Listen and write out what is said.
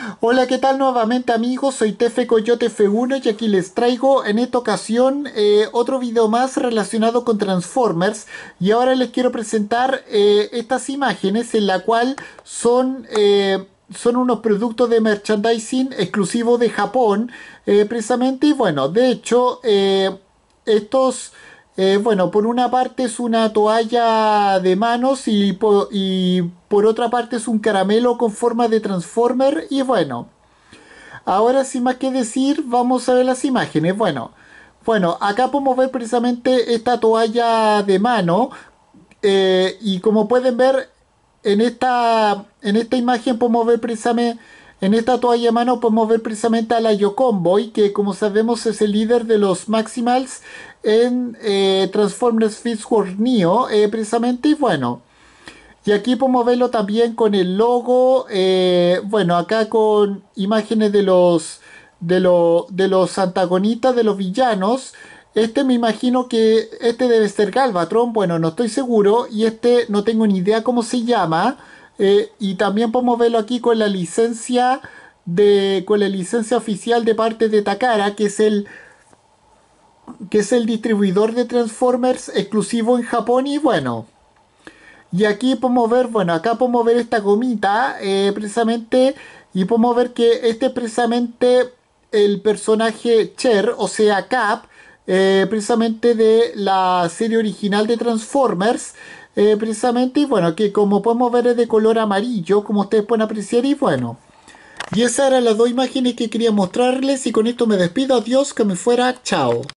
Hola, ¿qué tal nuevamente amigos? Soy Tefe Coyote F1 y aquí les traigo en esta ocasión otro video más relacionado con Transformers y ahora les quiero presentar estas imágenes en la cual son unos productos de merchandising exclusivos de Japón precisamente y bueno, de hecho estos... bueno, por una parte es una toalla de manos y por otra parte es un caramelo con forma de Transformer. Y bueno, ahora sin más que decir, vamos a ver las imágenes. Bueno, acá podemos ver precisamente esta toalla de mano. Y como pueden ver en esta imagen podemos ver precisamente, en esta toalla de mano podemos ver precisamente a la Yokomboy, que como sabemos es el líder de los Maximals en Transformers Fist Wars Neo, precisamente, y bueno. Y aquí podemos verlo también con el logo, bueno, acá con imágenes de los antagonistas, de los villanos. Este me imagino que este debe ser Galvatron, bueno, no estoy seguro, y este no tengo ni idea cómo se llama. Y también podemos verlo aquí con la licencia con la licencia oficial de parte de Takara, que es el distribuidor de Transformers exclusivo en Japón. Y bueno. Y aquí podemos ver, bueno, acá podemos ver esta gomita precisamente, y podemos ver que este es precisamente el personaje Cher, o sea Cap, precisamente de la serie original de Transformers, precisamente, y bueno, que como podemos ver es de color amarillo, como ustedes pueden apreciar, y bueno. Y esas eran las dos imágenes que quería mostrarles, y con esto me despido, adiós, que me fuera, chao.